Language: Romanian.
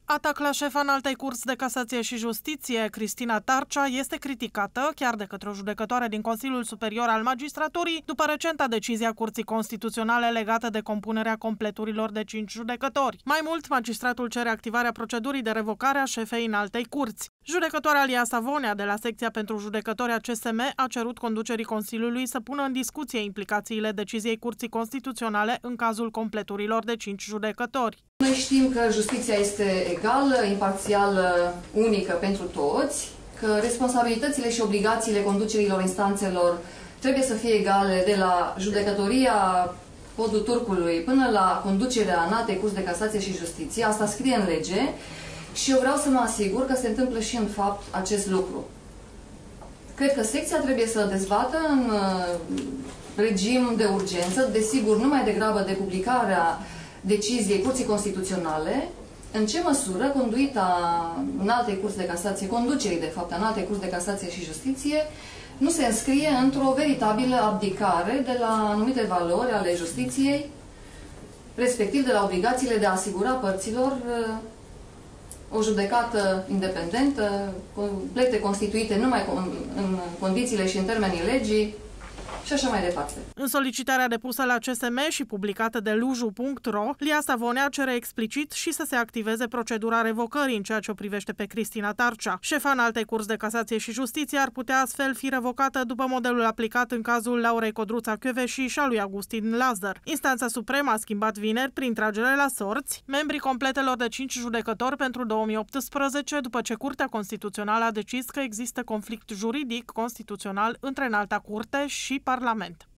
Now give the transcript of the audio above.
Atac la șefa Înaltei Curți de Casație și Justiție, Cristina Tarcea, este criticată chiar de către o judecătoare din Consiliul Superior al Magistraturii după recenta decizie a Curții Constituționale legată de compunerea completurilor de 5 judecători. Mai mult, magistratul cere activarea procedurii de revocare a șefei Înaltei Curți. Judecătoarea Lia Savonea de la Secția pentru Judecători a CSM a cerut conducerii Consiliului să pună în discuție implicațiile deciziei Curții Constituționale în cazul completurilor de 5 judecători. Noi știm că justiția este egală, imparțială, unică pentru toți, că responsabilitățile și obligațiile conducerilor instanțelor trebuie să fie egale de la judecătoria Podul Turcului până la conducerea Înaltei Curți de Casație și Justiție. Asta scrie în lege și eu vreau să mă asigur că se întâmplă și în fapt acest lucru. Cred că secția trebuie să dezbată în regim de urgență, desigur numai degrabă de publicarea deciziei Curții Constituționale, în ce măsură conduita Înaltei Curți de Casație, conducerii de fapt Înaltei Curți de Casație și Justiție, nu se înscrie într-o veritabilă abdicare de la anumite valori ale justiției, respectiv de la obligațiile de a asigura părților o judecată independentă, complete constituite numai în condițiile și în termenii legii, și așa mai departe. În solicitarea depusă la CSM și publicată de luju.ro, Lia Savonea cere explicit și să se activeze procedura revocării în ceea ce o privește pe Cristina Tarcea. Șefa Înaltei Curți de Casație și Justiție ar putea astfel fi revocată după modelul aplicat în cazul Laurei Codruța-Kövesi și a lui Augustin Lazar. Instanța Supremă a schimbat vineri, prin tragere la sorți, membrii completelor de 5 judecători pentru 2018, după ce Curtea Constituțională a decis că există conflict juridic constituțional între Înalta Curte și Parlament.